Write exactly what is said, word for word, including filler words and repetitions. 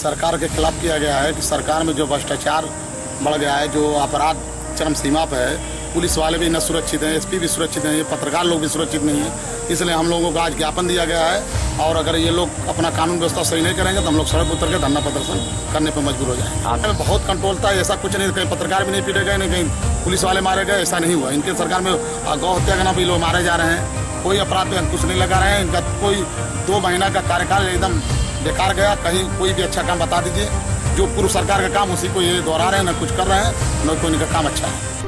सरकार के खिलाफ किया गया है कि सरकार में जो भ्रष्टाचार बढ़ गया है, जो अपराध चरम सीमा पर है, पुलिस वाले भी न सुरक्षित हैं, एसपी भी सुरक्षित नहीं है, पत्रकार लोग भी सुरक्षित नहीं है। इसलिए हम लोगों को आज ज्ञापन दिया गया है और अगर ये लोग अपना कानून व्यवस्था सही नहीं करेंगे तो हम लोग सड़क उतर के धरना प्रदर्शन करने पर मजबूर हो जाएंगे। बहुत कंट्रोल था, ऐसा कुछ नहीं, कहीं पत्रकार भी नहीं पीटे गए, नहीं कहीं पुलिस वाले मारे गए, ऐसा नहीं हुआ। इनके सरकार में गौ हत्या के नाम भी लोग मारे जा रहे हैं, कोई अपराध पे अंकुश नहीं लगा रहे हैं। इनका कोई दो महीना का कार्यकाल एकदम बेकार गया। कहीं कोई भी अच्छा काम बता दीजिए, जो पूर्व सरकार का काम उसी को ये दोहरा रहे हैं, न कुछ कर रहे हैं, न कोई इनका काम अच्छा है।